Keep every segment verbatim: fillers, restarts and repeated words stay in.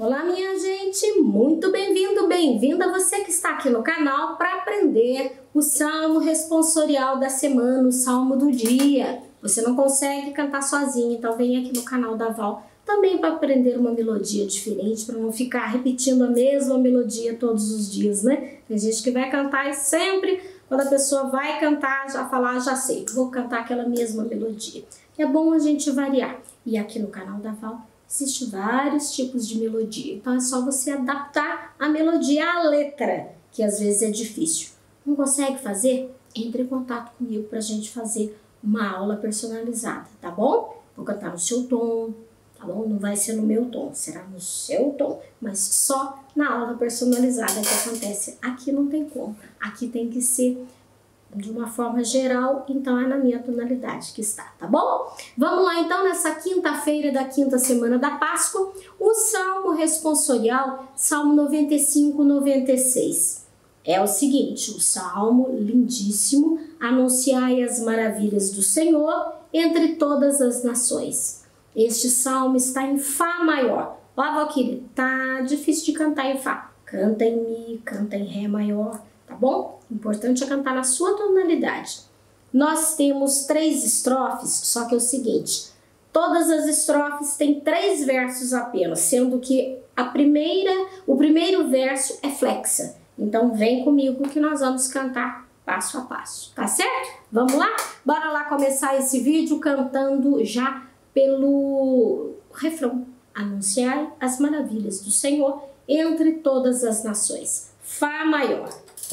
Olá, minha gente, muito bem-vindo, bem-vinda você que está aqui no canal para aprender o Salmo responsorial da semana, o Salmo do dia. Você não consegue cantar sozinho, então vem aqui no canal da Val também para aprender uma melodia diferente, para não ficar repetindo a mesma melodia todos os dias, né? Tem gente que vai cantar e sempre, quando a pessoa vai cantar, já falar, já sei, vou cantar aquela mesma melodia. É bom a gente variar. E aqui no canal da Val existem vários tipos de melodia, então é só você adaptar a melodia à letra, que às vezes é difícil. Não consegue fazer? Entre em contato comigo para a gente fazer uma aula personalizada, tá bom? Vou cantar no seu tom, tá bom? Não vai ser no meu tom, será no seu tom, mas só na aula personalizada que acontece. Aqui não tem como, aqui tem que ser de uma forma geral, então é na minha tonalidade que está, tá bom? Vamos lá então, nessa quinta-feira da quinta semana da Páscoa, o Salmo responsorial, Salmo noventa e cinco, noventa e seis. É o seguinte, o Salmo lindíssimo, anunciai as maravilhas do Senhor entre todas as nações. Este Salmo está em Fá maior. Ó, Valquíria, tá difícil de cantar em Fá. Canta em Mi, canta em Ré maior, tá bom? O importante é cantar na sua tonalidade. Nós temos três estrofes, só que é o seguinte, todas as estrofes têm três versos apenas, sendo que a primeira, o primeiro verso é flexa. Então vem comigo que nós vamos cantar passo a passo, tá certo? Vamos lá? Bora lá começar esse vídeo cantando já pelo refrão. Anunciai as maravilhas do Senhor entre todas as nações. Fá maior.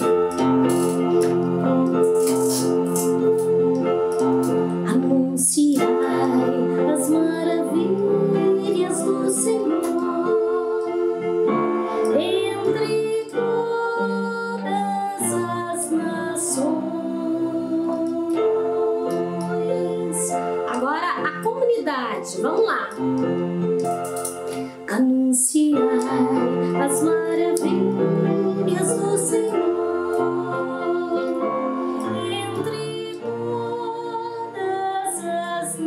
Anunciai as maravilhas do Senhor entre todas as nações. Agora a comunidade, vamos lá. Anunciai as maravilhas do Senhor entre todas as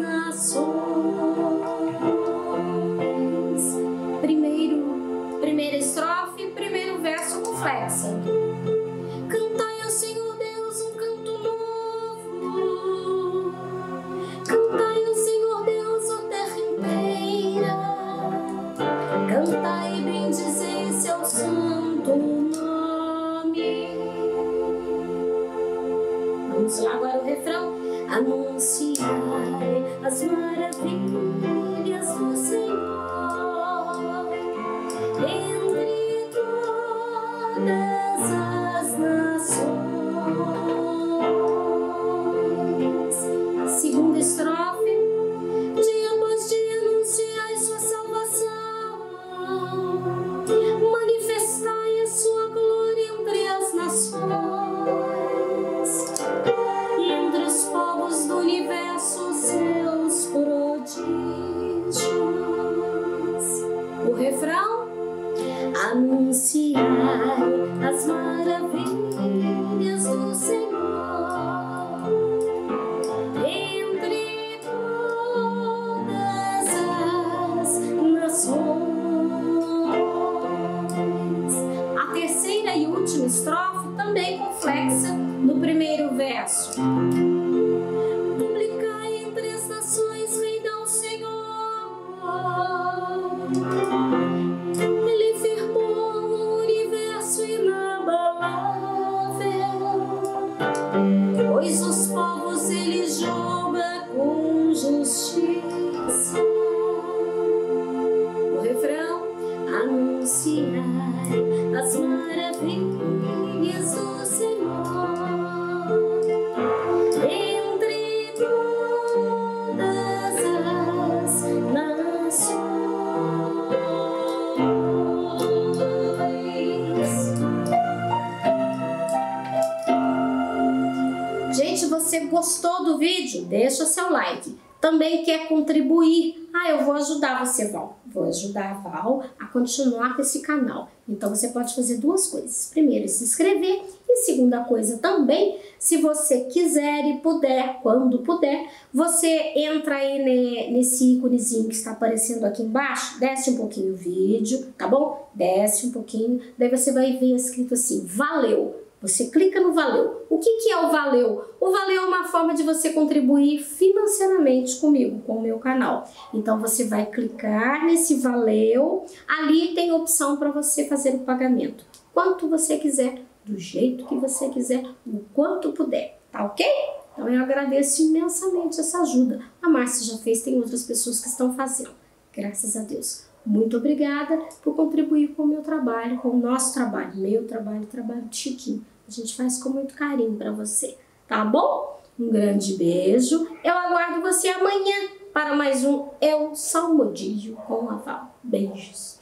nações. Primeiro, primeira estrofe, primeiro verso com flexa. Cantai ao Senhor Deus um canto novo. Cantai ao Senhor Deus a terra inteira. Cantai e bendizei seu santo nome. Vamos lá agora o refrão. Anunciai as maravilhas do Senhor entre todas as nações. Segunda estrofe. Dia após dia anunciai sua salvação. Manifestai a sua glória entre as nações. E entre os povos do universo seus prodígios. O refrão. Anunciai as maravilhas do Senhor entre todas as nações. A terceira e última estrofe também com flexa no primeiro verso. Publicai entre as nações, reina ao Senhor. Ele firmou o universo inabalável, pois os povos ele julga com justiça. O refrão. Anunciai as maravilhas do Senhor entre todas as nações. Gente, você gostou do vídeo? Deixa seu like. Também quer contribuir? Ah, eu vou ajudar você, Val. Vou ajudar a Val a continuar com esse canal. Então você pode fazer duas coisas. Primeiro, se inscrever E segunda coisa também, se você quiser e puder, quando puder, você entra aí nesse íconezinho que está aparecendo aqui embaixo, desce um pouquinho o vídeo, tá bom? Desce um pouquinho, daí você vai ver escrito assim, valeu. Você clica no valeu. O que que é o valeu? O valeu é uma forma de você contribuir financeiramente comigo, com o meu canal. Então você vai clicar nesse valeu, ali tem opção para você fazer o pagamento. Quanto você quiser, do jeito que você quiser, o quanto puder, tá ok? Então eu agradeço imensamente essa ajuda. A Márcia já fez, tem outras pessoas que estão fazendo. Graças a Deus. Muito obrigada por contribuir com o meu trabalho, com o nosso trabalho, meu trabalho, trabalho de Chiquinho. A gente faz com muito carinho para você, tá bom? Um grande beijo. Eu aguardo você amanhã para mais um Eu Salmodio com a Val. Beijos.